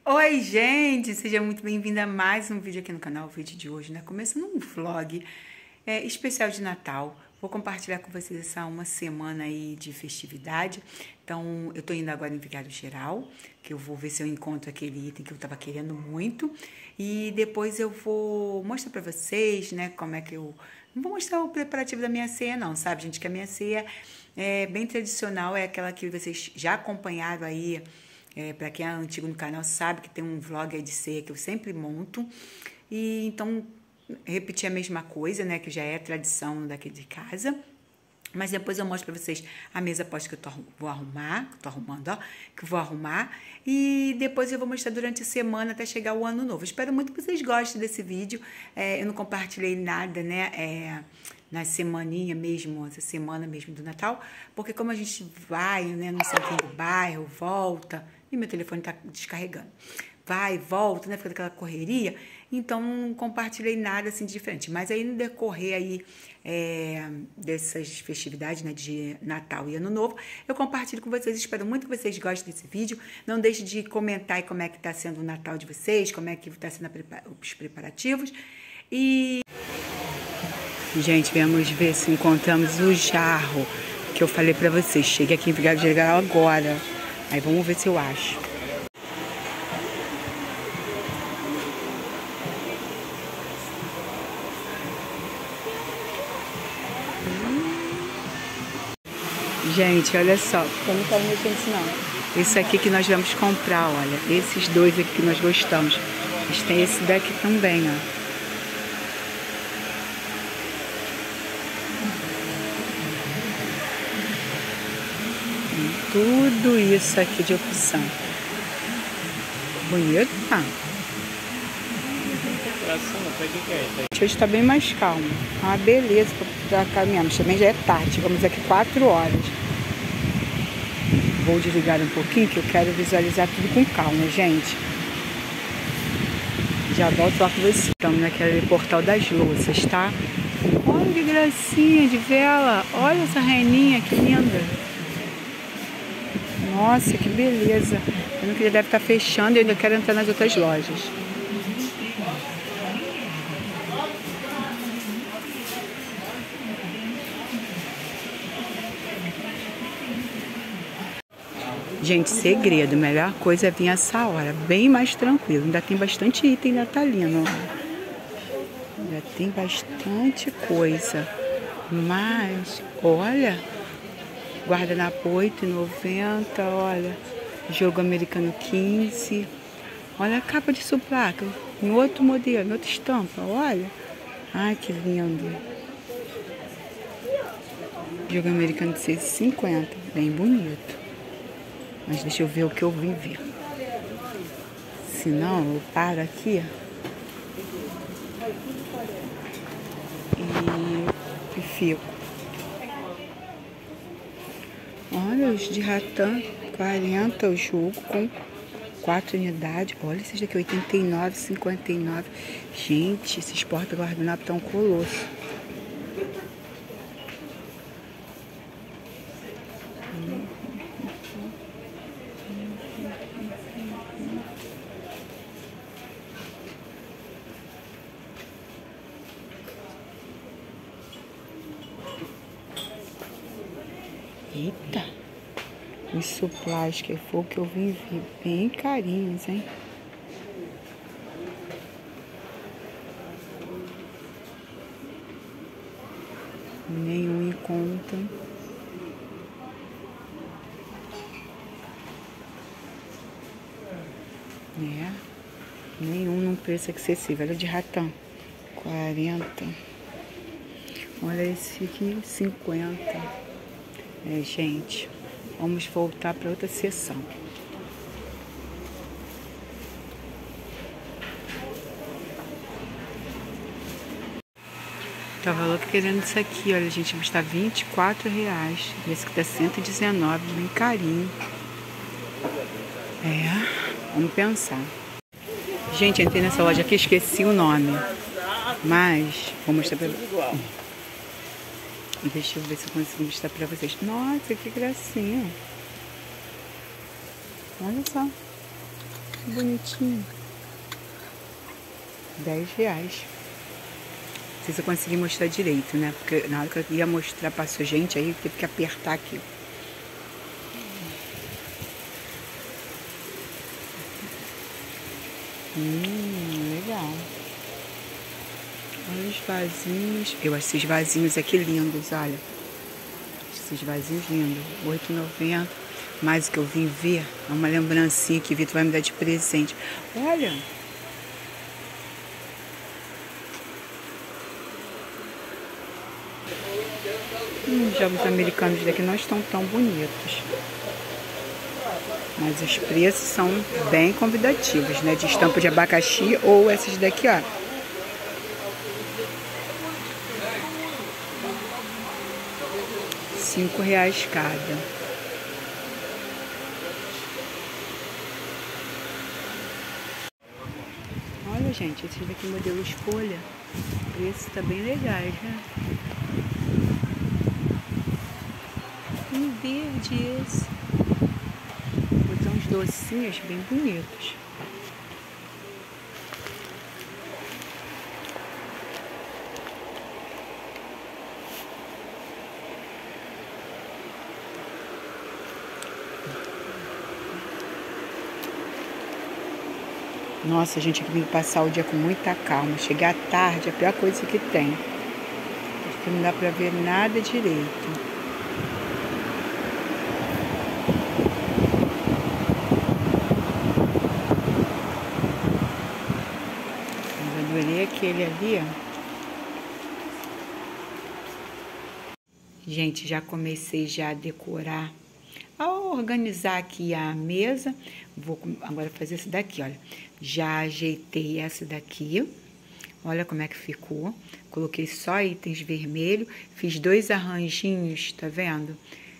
Oi, gente! Seja muito bem-vinda a mais um vídeo aqui no canal. O vídeo de hoje, né? Começando um vlog especial de Natal. Vou compartilhar com vocês essa uma semana aí de festividade. Então, eu tô indo agora em Vigário Geral, que eu vou ver se eu encontro aquele item que eu tava querendo muito. E depois eu vou mostrar pra vocês, né, como é que eu... Não vou mostrar o preparativo da minha ceia, não, sabe, gente? Que a minha ceia é bem tradicional, é aquela que vocês já acompanharam aí. Para quem é antigo no canal sabe que tem um vlog aí de ceia que eu sempre monto. E então, repetir a mesma coisa, né? Que já é tradição daqui de casa. Mas depois eu mostro para vocês a mesa posta que vou arrumar, que eu tô arrumando, ó, que eu vou arrumar. E depois eu vou mostrar durante a semana até chegar o ano novo. Espero muito que vocês gostem desse vídeo. Eu não compartilhei nada, né? Na semaninha mesmo, essa semana mesmo do Natal, porque como a gente vai, né, no centro do bairro, volta, e meu telefone tá descarregando, vai, volta, né, fica aquela correria, então não compartilhei nada assim de diferente, mas aí no decorrer aí dessas festividades, né, de Natal e Ano Novo, eu compartilho com vocês, espero muito que vocês gostem desse vídeo, não deixe de comentar aí como é que tá sendo o Natal de vocês, como é que tá sendo os preparativos, e... Gente, vamos ver se encontramos o jarro que eu falei pra vocês. Cheguei aqui em Vigário Geral agora. Aí vamos ver se eu acho. Gente, olha só. Eu não quero mexer nisso não. Esse aqui que nós vamos comprar, olha. Esses dois aqui que nós gostamos. Mas tem esse daqui também, ó. Tudo isso aqui de opção. Bonito, tá? Hoje tá bem mais calmo. Ah, beleza, pra caminhar. Mas também já é tarde. Vamos aqui 4 horas. Vou desligar um pouquinho que eu quero visualizar tudo com calma, gente. Já volto lá com vocês. Estamos naquele portal das louças, tá? Olha que gracinha de vela. Olha essa reninha, que linda. Nossa, que beleza. Eu não queria, deve estar fechando e eu ainda quero entrar nas outras lojas. Gente, segredo, melhor coisa é vir essa hora, bem mais tranquilo. Ainda tem bastante item natalino. Ainda tem bastante coisa. Mas, olha... Guardanapo R$8,90, olha, jogo americano 15, olha a capa de suplaca, em outro modelo, em outra estampa, olha, ai que lindo, jogo americano de R$6,50, bem bonito, mas deixa eu ver o que eu vim ver, senão eu paro aqui e fico. Olha os de ratã, 40 o jogo com 4 unidades. Olha esses daqui, 89, 59. Gente, esses porta-guardanapo estão colosso. Eita, os supplies que foi o que eu vim ver, bem carinhos, hein? Nenhum em conta. Nenhum num preço acessível. Olha de ratão, 40. Olha esse aqui, 50. Gente, vamos voltar para outra sessão. Tava louca querendo isso aqui, olha, gente, custa R$24. E esse aqui tá 119, bem carinho. Vamos pensar. Gente, entrei nessa loja aqui, esqueci o nome. Mas, vou mostrar pra vocês. Deixa eu ver se eu consigo mostrar pra vocês. Nossa, que gracinha. Olha só. Que bonitinho. R$10. Não sei se eu consegui mostrar direito, né? Porque na hora que eu ia mostrar, passou gente aí, teve que apertar aqui. Legal. Olha os vasinhos. Eu acho esses vasinhos aqui lindos, olha. Esses vasinhos lindos. R$8,90. Mas o que eu vim ver é uma lembrancinha que o Vitor vai me dar de presente. Olha. Os jogos americanos daqui não estão tão bonitos. Mas os preços são bem convidativos, né? De estampa de abacaxi ou esses daqui, ó. R$5 cada. Olha, gente, esse daqui é o modelo escolha. O preço tá bem legal, né? Verde esse. Botar uns docinhos bem bonitos. Nossa, gente, aqui tem que passar o dia com muita calma. Chegar tarde é a pior coisa que tem. Acho que não dá pra ver nada direito. Mas adorei aquele ali, ó. Gente, já comecei já a decorar, a organizar aqui a mesa. Vou agora fazer esse daqui, olha. Já ajeitei essa daqui. Olha como é que ficou. Coloquei só itens vermelhos. Fiz 2 arranjinhos, tá vendo?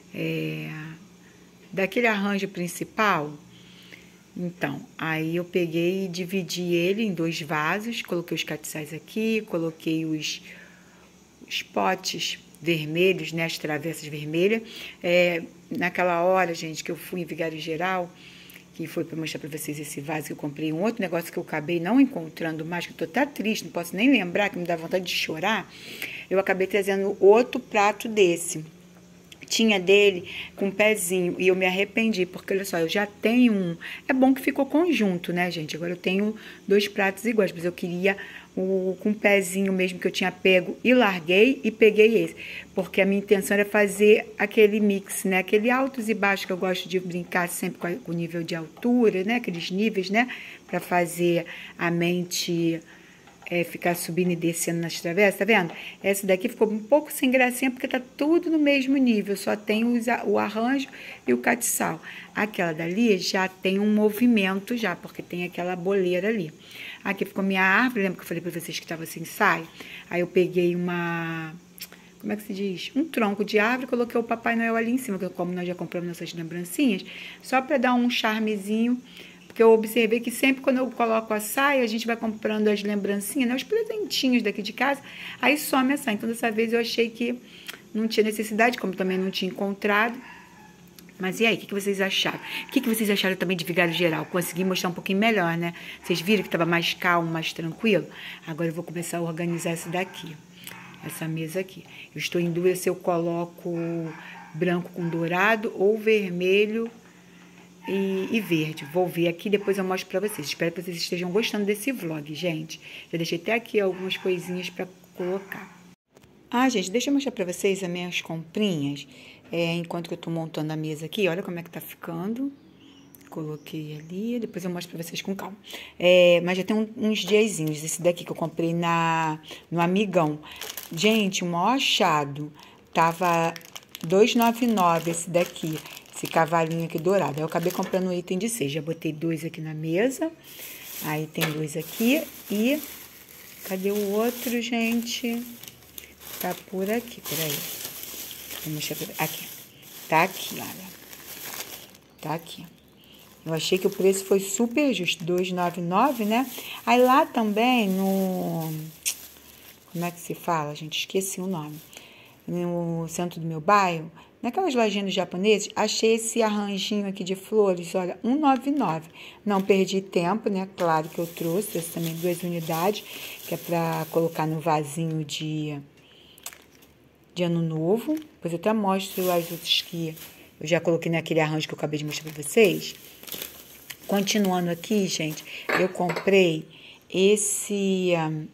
Daquele arranjo principal. Então, aí eu peguei e dividi ele em 2 vasos. Coloquei os catiçais aqui, coloquei os potes vermelhos, né, as travessas vermelhas. Naquela hora, gente, que eu fui em Vigário Geral, que foi para mostrar para vocês esse vaso que eu comprei, um outro negócio que eu acabei não encontrando mais, que eu tô até triste, não posso nem lembrar, que me dá vontade de chorar. Eu acabei trazendo outro prato desse. Tinha dele com um pezinho e eu me arrependi, porque olha só, eu já tenho um. É bom que ficou conjunto, né, gente? Agora eu tenho 2 pratos iguais, mas eu queria o com um pezinho mesmo que eu tinha pego e larguei e peguei esse, porque a minha intenção era fazer aquele mix, né? Aquele altos e baixos que eu gosto de brincar sempre com o nível de altura, né? Aqueles níveis, né? Para fazer a mente ficar subindo e descendo nas travessas, tá vendo? Essa daqui ficou um pouco sem gracinha, porque tá tudo no mesmo nível, só tem o arranjo e o catiçal. Aquela dali já tem um movimento já, porque tem aquela boleira ali. Aqui ficou minha árvore, lembra que eu falei pra vocês que tava sem saio? Aí eu peguei como é que se diz? Um tronco de árvore, coloquei o Papai Noel ali em cima, como nós já compramos nossas lembrancinhas, só para dar um charmezinho. Porque eu observei que sempre quando eu coloco a saia, a gente vai comprando as lembrancinhas, né, os presentinhos daqui de casa, aí some a saia. Então, dessa vez eu achei que não tinha necessidade, como também não tinha encontrado. Mas e aí, o que vocês acharam? O que vocês acharam também de Vigário Geral? Consegui mostrar um pouquinho melhor, né? Vocês viram que estava mais calmo, mais tranquilo? Agora eu vou começar a organizar essa daqui, essa mesa aqui. Eu estou em dúvida se eu coloco branco com dourado ou vermelho e verde. Vou ver aqui, depois eu mostro pra vocês. Espero que vocês estejam gostando desse vlog, gente. Já deixei até aqui algumas coisinhas pra colocar. Ah, gente, deixa eu mostrar pra vocês as minhas comprinhas. Enquanto que eu tô montando a mesa aqui, olha como é que tá ficando. Coloquei ali, depois eu mostro pra vocês com calma. Mas já tem uns diazinhos. Esse daqui que eu comprei no Amigão. Gente, o maior achado tava R$2,99 esse daqui. Esse cavalinho aqui dourado. Aí eu acabei comprando um item de 6. Já botei 2 aqui na mesa. Aí tem 2 aqui. E cadê o outro, gente? Tá por aqui, peraí. Vou mostrar pra... Aqui. Tá aqui, olha. Tá aqui. Eu achei que o preço foi super justo. R$2,99, né? Aí lá também no... Como é que se fala, gente? Esqueci o nome. No centro do meu bairro, Naquelas lojinhas japoneses, achei esse arranjinho aqui de flores, olha, R$1,99. Não perdi tempo, né? Claro que eu trouxe também 2 unidades, que é pra colocar no vasinho de ano novo. Depois eu até mostro as outras que eu já coloquei naquele arranjo que eu acabei de mostrar pra vocês. Continuando aqui, gente, eu comprei esse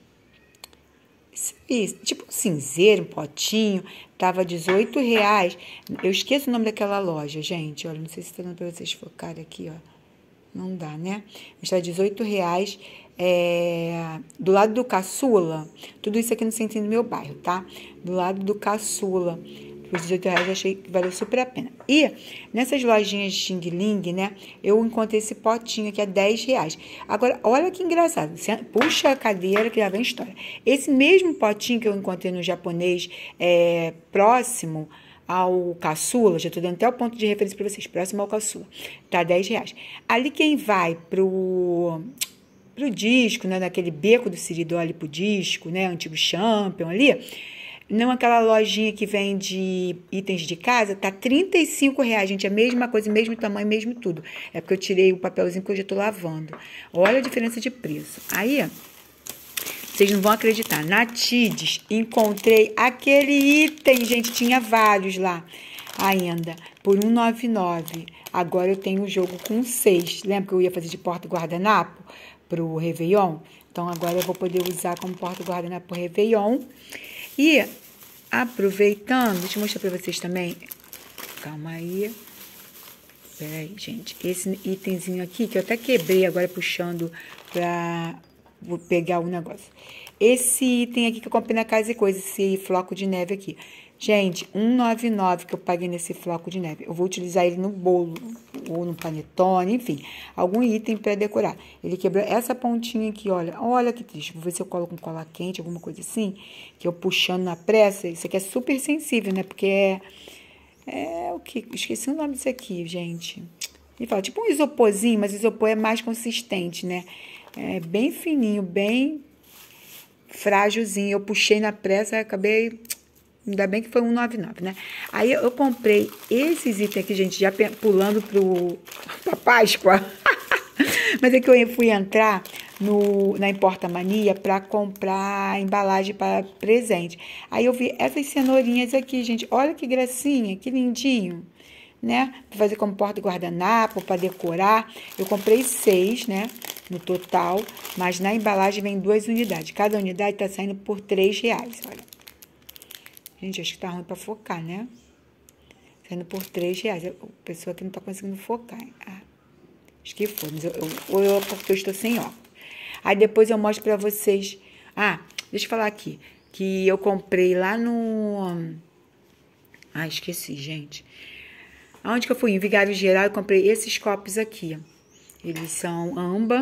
tipo um cinzeiro, um potinho, tava R$18. Eu esqueço o nome daquela loja, gente. Olha, não sei se tá dando pra vocês focarem aqui, ó. Não dá, né? Está R$18. Do lado do Caçula, tudo isso aqui no centro do meu bairro, tá? Do lado do Caçula. Os R$18 eu achei que valeu super a pena. E nessas lojinhas de Xing Ling, né? Eu encontrei esse potinho aqui a R$10. Agora, olha que engraçado. Você puxa a cadeira que já vem história. Esse mesmo potinho que eu encontrei no japonês próximo ao Caçula, já tô dando até o ponto de referência para vocês, próximo ao Caçula, tá R$10. Ali quem vai pro disco, né? Naquele beco do Siridó pro disco, né? Antigo Champion ali. Não aquela lojinha que vende itens de casa, tá R$35, gente. É a mesma coisa, mesmo tamanho, mesmo tudo. É porque eu tirei o papelzinho que eu já tô lavando. Olha a diferença de preço. Aí, vocês não vão acreditar. Na Tides, encontrei aquele item, gente. Tinha vários lá ainda. Por R$1,99. Agora eu tenho o jogo com 6. Lembra que eu ia fazer de porta-guardanapo pro Réveillon? Então, agora eu vou poder usar como porta-guardanapo pro Réveillon. E, aproveitando, deixa eu mostrar pra vocês também. Calma aí. Peraí, gente. Esse itemzinho aqui, que eu até quebrei agora puxando pra... Vou pegar o negócio. Esse item aqui que eu comprei na Casa e Coisa, esse floco de neve aqui. Gente, R$1,99 que eu paguei nesse floco de neve. Eu vou utilizar ele no bolo, ou no panetone, enfim. Algum item para decorar. Ele quebrou essa pontinha aqui, olha. Olha que triste. Vou ver se eu coloco com cola quente, alguma coisa assim. Que eu puxando na pressa. Isso aqui é super sensível, né? Porque é o que? Esqueci o nome disso aqui, gente. Ele fala tipo um isoporzinho, mas o isopor é mais consistente, né? É bem fininho, bem frágilzinho. Eu puxei na pressa e acabei... Ainda bem que foi R$1,99, né? Aí eu comprei esses itens aqui, gente, já pulando pra Páscoa. Mas é que eu fui entrar na Importa Mania para comprar embalagem para presente. Aí eu vi essas cenourinhas aqui, gente. Olha que gracinha, que lindinho, né? Para fazer como porta-guardanapo, para decorar. Eu comprei 6, né? No total, mas na embalagem vem 2 unidades. Cada unidade tá saindo por R$3, olha. Gente, acho que tá ruim pra focar, né? Saindo por R$3. A pessoa que não tá conseguindo focar. Acho que foi, mas porque eu estou sem óculos. Aí depois eu mostro pra vocês. Deixa eu falar aqui. Que eu comprei lá no... esqueci, gente. Aonde que eu fui? Em Vigário Geral, eu comprei esses copos aqui. Eles são âmbar.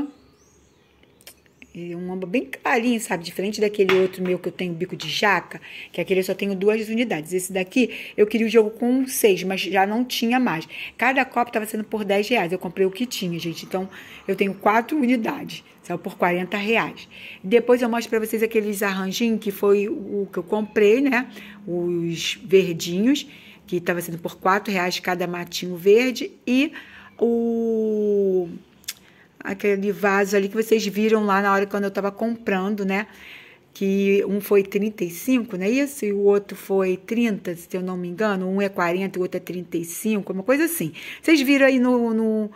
Um âmbar bem clarinho, sabe? Diferente daquele outro meu que eu tenho bico de jaca, que aquele eu só tenho 2 unidades. Esse daqui, eu queria o jogo com 6, mas já não tinha mais. Cada copo estava sendo por R$10. Eu comprei o que tinha, gente. Então, eu tenho 4 unidades. Saiu por R$40. Depois eu mostro pra vocês aqueles arranjinhos, que foi o que eu comprei, né? Os verdinhos, que estava sendo por R$4 cada matinho verde. E aquele vaso ali que vocês viram lá na hora quando eu tava comprando, né? Que um foi 35, não é isso? E o outro foi 30, se eu não me engano. Um é 40 e o outro é 35, uma coisa assim. Vocês viram aí no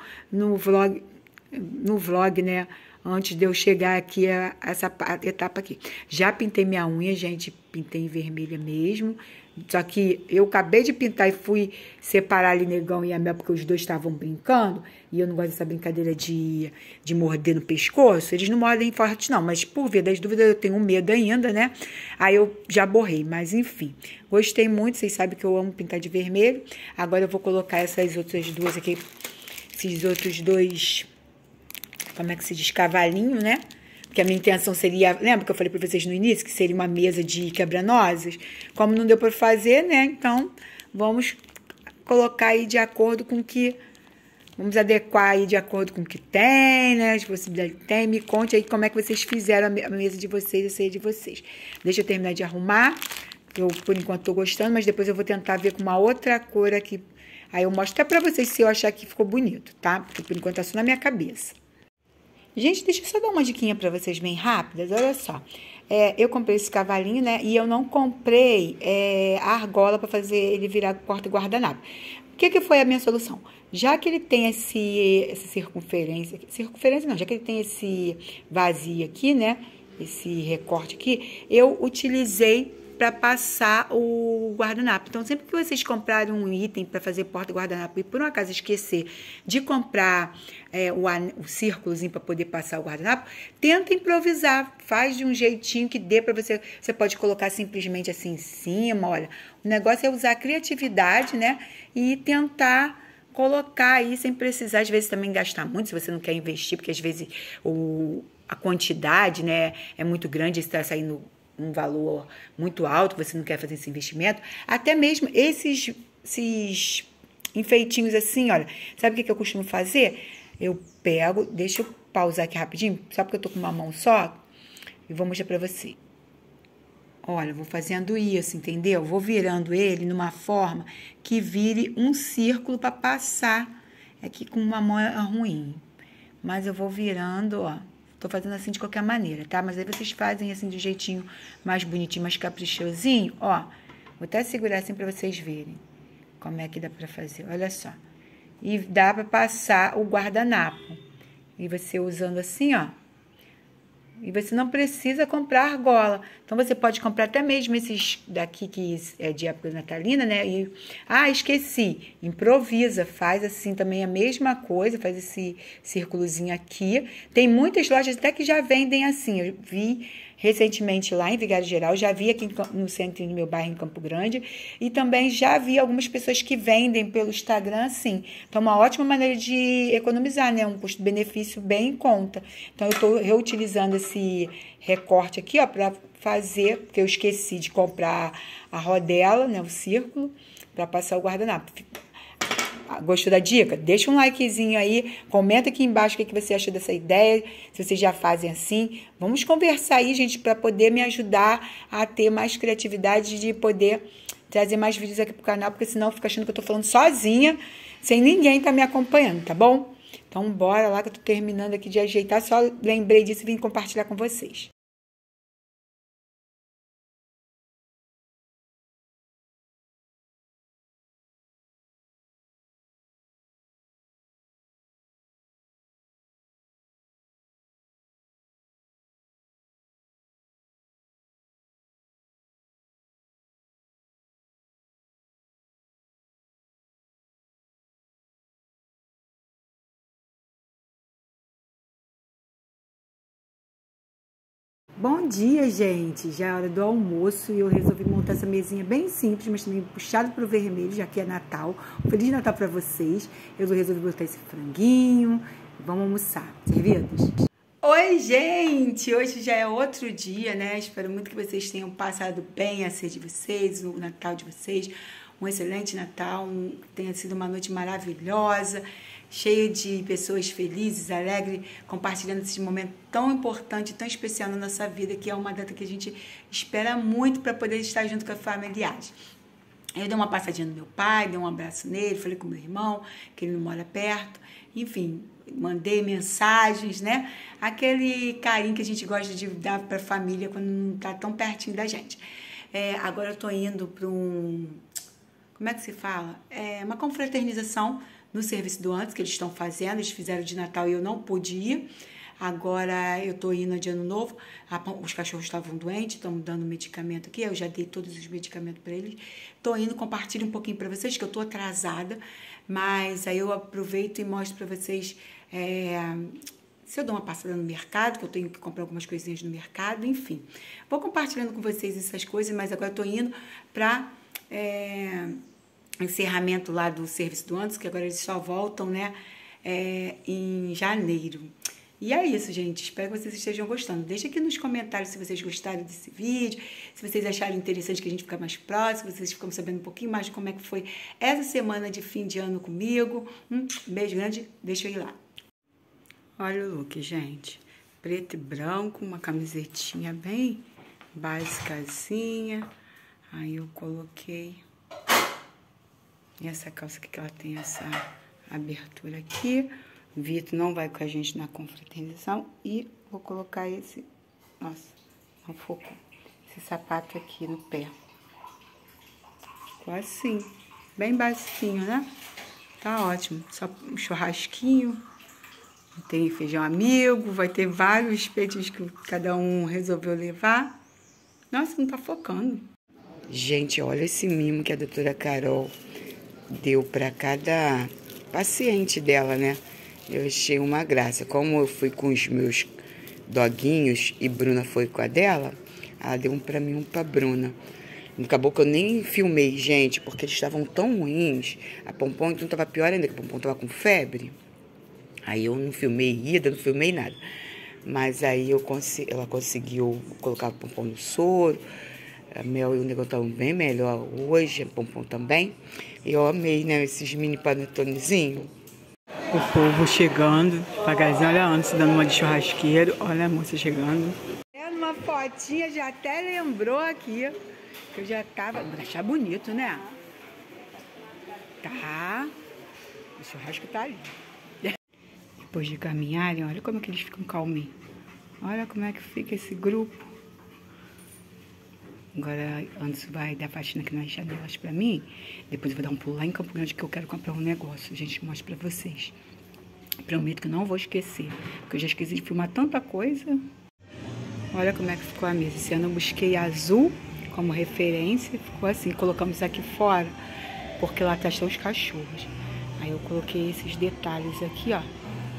vlog, né? Antes de eu chegar aqui a essa etapa aqui. Já pintei minha unha, gente. Pintei em vermelha mesmo. Só que eu acabei de pintar e fui separar ali Negão e a Mel, porque os dois estavam brincando. E eu não gosto dessa brincadeira de morder no pescoço. Eles não mordem forte, não. Mas por via das dúvidas, eu tenho medo ainda, né? Aí eu já borrei. Mas enfim, gostei muito. Vocês sabem que eu amo pintar de vermelho. Agora eu vou colocar essas outras duas aqui. Esses outros dois... Como é que se diz? Cavalinho, né? Porque a minha intenção seria... Lembra que eu falei para vocês no início? Que seria uma mesa de quebra-nozes? Como não deu para fazer, né? Então, vamos colocar aí de acordo com o que... Vamos adequar aí de acordo com o que tem, né? As possibilidades que tem. Me conte aí como é que vocês fizeram a mesa de vocês, a ceia de vocês. Deixa eu terminar de arrumar. Eu, por enquanto, tô gostando, mas depois eu vou tentar ver com uma outra cor aqui. Aí eu mostro até pra vocês se eu achar que ficou bonito, tá? Porque por enquanto tá só na minha cabeça. Gente, deixa eu só dar uma diquinha pra vocês bem rápidas, olha só. Eu comprei esse cavalinho, né? E eu não comprei a argola pra fazer ele virar porta-guardanapo. O que foi a minha solução? Já que ele tem essa circunferência não, já que ele tem esse vazio aqui, né? Esse recorte aqui, eu utilizei para passar o guardanapo. Então, sempre que vocês comprarem um item para fazer porta-guardanapo e por um acaso esquecer de comprar o círculozinho para poder passar o guardanapo, tenta improvisar, faz de um jeitinho que dê para você. Você pode colocar simplesmente assim em cima, olha. O negócio é usar a criatividade, né? E tentar colocar aí sem precisar, às vezes, também gastar muito, se você não quer investir, porque às vezes a quantidade, né, é muito grande, está saindo um valor muito alto, você não quer fazer esse investimento. Até mesmo esses enfeitinhos assim, olha, sabe o que eu costumo fazer? Eu pego, deixa eu pausar aqui rapidinho, só porque eu tô com uma mão só, e vou mostrar pra você. Olha, vou fazendo isso, entendeu? Vou virando ele numa forma que vire um círculo para passar. Aqui com uma mão é ruim, mas eu vou virando, ó. Tô fazendo assim de qualquer maneira, tá? Mas aí vocês fazem assim de um jeitinho mais bonitinho, mais caprichosinho, ó. Vou até segurar assim para vocês verem como é que dá para fazer. Olha só. E dá para passar o guardanapo. E você usando assim, ó. E você não precisa comprar argola. Então, você pode comprar até mesmo esses daqui que é de época natalina, né? E, esqueci. Improvisa. Faz assim também a mesma coisa. Faz esse círculozinho aqui. Tem muitas lojas até que já vendem assim. Eu vi recentemente lá em Vigário Geral. Já vi aqui no centro do meu bairro, em Campo Grande. E também já vi algumas pessoas que vendem pelo Instagram assim. Então, é uma ótima maneira de economizar, né? Um custo-benefício bem em conta. Então, eu estou reutilizando esse recorte aqui, ó, para fazer, porque eu esqueci de comprar a rodela, né, o círculo, para passar o guardanapo. Gostou da dica? Deixa um likezinho aí, comenta aqui embaixo o que você achou dessa ideia, se vocês já fazem assim. Vamos conversar aí, gente, para poder me ajudar a ter mais criatividade de poder trazer mais vídeos aqui pro canal, porque senão fica achando que eu tô falando sozinha, sem ninguém tá me acompanhando, tá bom? Então, bora lá que eu tô terminando aqui de ajeitar. Só lembrei disso e vim compartilhar com vocês. Bom dia, gente! Já é hora do almoço e eu resolvi montar essa mesinha bem simples, mas também puxado para o vermelho, já que é Natal. Feliz Natal para vocês! Eu resolvi botar esse franguinho. Vamos almoçar. Servidos? Oi, gente! Hoje já é outro dia, né? Espero muito que vocês tenham passado bem a ser de vocês, o Natal de vocês. Um excelente Natal, tenha sido uma noite maravilhosa, cheia de pessoas felizes, alegres, compartilhando esse momento tão importante, tão especial na nossa vida, que é uma data que a gente espera muito para poder estar junto com a familiares. Eu dei uma passadinha no meu pai, dei um abraço nele, falei com meu irmão, que ele não mora perto, enfim, mandei mensagens, né? Aquele carinho que a gente gosta de dar para a família quando não está tão pertinho da gente. Agora eu estou indo para como é que se fala? Uma confraternização no serviço do antes que eles estão fazendo. Eles fizeram de Natal e eu não pude ir. Agora eu tô indo de ano novo. Os cachorros estavam doentes, estão dando medicamento aqui. Eu já dei todos os medicamentos para eles. Tô indo, compartilho um pouquinho para vocês, que eu tô atrasada. Mas aí eu aproveito e mostro para vocês se eu dou uma passada no mercado, que eu tenho que comprar algumas coisinhas no mercado, enfim. Vou compartilhando com vocês essas coisas, mas agora eu tô indo para encerramento lá do serviço do antes, que agora eles só voltam, né, em janeiro. E é isso, gente. Espero que vocês estejam gostando. Deixa aqui nos comentários se vocês gostaram desse vídeo, se vocês acharem interessante que a gente fique mais próximo, se vocês ficam sabendo um pouquinho mais de como é que foi essa semana de fim de ano comigo. Beijo grande, deixa eu ir lá. Olha o look, gente. Preto e branco, uma camisetinha bem basicazinha. Aí eu coloquei essa calça aqui, que ela tem essa abertura aqui. O Vitor não vai com a gente na confraternização. E vou colocar esse... Nossa, não focou. Esse sapato aqui no pé. Ficou assim. Bem basiquinho, né? Tá ótimo. Só um churrasquinho. Tem feijão amigo. Vai ter vários petiscos que cada um resolveu levar. Nossa, não tá focando. Gente, olha esse mimo que a doutora Carol deu para cada paciente dela, né? Eu achei uma graça. Como eu fui com os meus doguinhos e Bruna foi com a dela, ela deu um para mim, um para Bruna. Acabou que eu nem filmei, gente, porque eles estavam tão ruins. A Pompom então estava pior ainda, que a Pompom estava com febre. Aí eu não filmei ida, não filmei nada. Mas aí ela conseguiu colocar a Pompom no soro. A Mel e o negócio estavam bem melhor hoje, a Pompom também. E eu amei, né, esses mini panetonezinhos. O povo chegando, devagarzinho, olha antes, dando uma de churrasqueiro. Olha a moça chegando. Uma fotinha, já até lembrou aqui, que eu já tava... Vou achar bonito, né? Tá. O churrasco tá ali. Depois de caminharem, olha como é que eles ficam calminhos. Olha como é que fica esse grupo. Agora, antes vai dar faxina aqui nas janelas pra mim. Depois eu vou dar um pulo lá em Campo Grande, que eu quero comprar um negócio. Gente, mostro pra vocês. Prometo que não vou esquecer. Porque eu já esqueci de filmar tanta coisa. Olha como é que ficou a mesa. Esse ano eu busquei azul como referência. Ficou assim, colocamos aqui fora. Porque lá atrás estão os cachorros. Aí eu coloquei esses detalhes aqui, ó.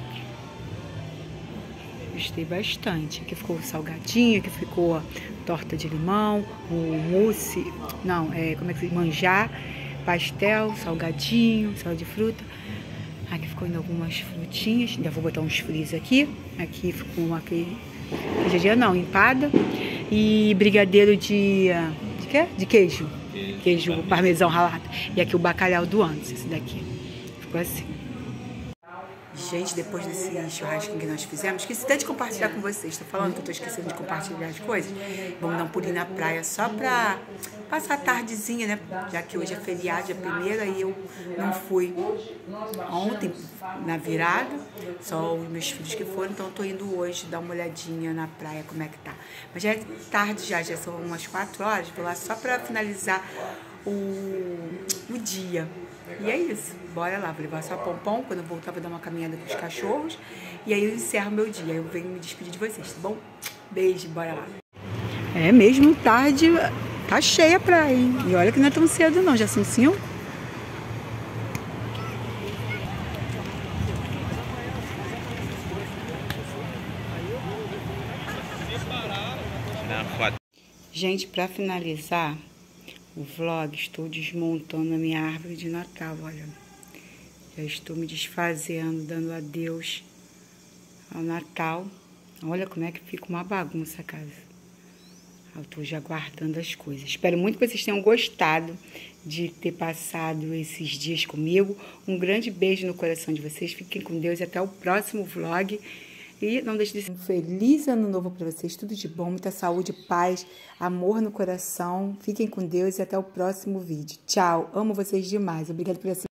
Gostei bastante. Aqui ficou o salgadinho, aqui ficou a torta de limão, o mousse, não, como é que se diz? Manjar, pastel, salgadinho, salada de fruta. Aqui ficou ainda algumas frutinhas, ainda vou botar uns frios aqui. Aqui ficou aquele não, empada. E brigadeiro de quê? De queijo. Queijo parmesão ralado. E aqui o bacalhau do antes, esse daqui. Ficou assim. Gente, depois desse churrasco que nós fizemos, esqueci até de compartilhar com vocês. Tô falando que eu tô esquecendo de compartilhar as coisas. Vamos dar um pulinho na praia só pra passar a tardezinha, né? Já que hoje é feriado, é primeira, e eu não fui ontem, na virada. Só os meus filhos que foram, então eu tô indo hoje dar uma olhadinha na praia, como é que tá. Mas já é tarde, já são umas 4 horas. Vou lá só pra finalizar o dia. E é isso, bora lá, vou levar só a Pompom, quando eu voltar vou dar uma caminhada com os cachorros, e aí eu encerro meu dia, aí eu venho me despedir de vocês, tá bom? Beijo, bora lá. É mesmo tarde, tá cheia a praia, hein? E olha que não é tão cedo não, já são 5. Gente, pra finalizar o vlog, estou desmontando a minha árvore de Natal, olha. Já estou me desfazendo, dando adeus ao Natal. Olha como é que fica uma bagunça a casa. Eu estou já guardando as coisas. Espero muito que vocês tenham gostado de ter passado esses dias comigo. Um grande beijo no coração de vocês. Fiquem com Deus e até o próximo vlog. E não deixe de ser um feliz ano novo para vocês. Tudo de bom, muita saúde, paz, amor no coração. Fiquem com Deus e até o próximo vídeo. Tchau, amo vocês demais. Obrigada por assistir.